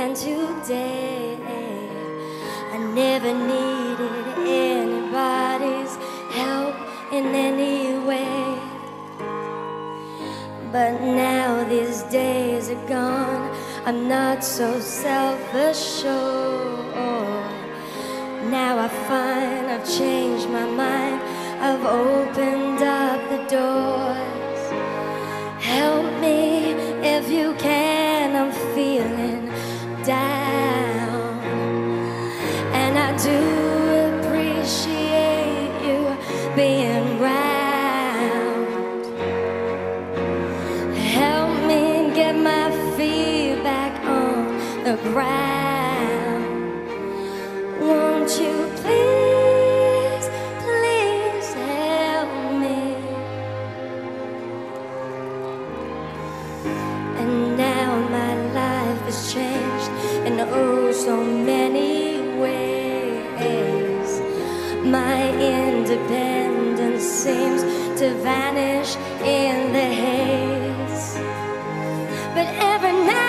and today I never needed anybody's help in any way. But now these days are gone, I'm not so self-assured. Now I find I've changed my mind, I've opened up the doors. Help me if you can, I'm feeling down. And I do appreciate you being round. Help me get my feet back on the ground. Won't you please, please help me? And now my life has changed in oh so many ways. My independence seems to vanish in the haze. But every night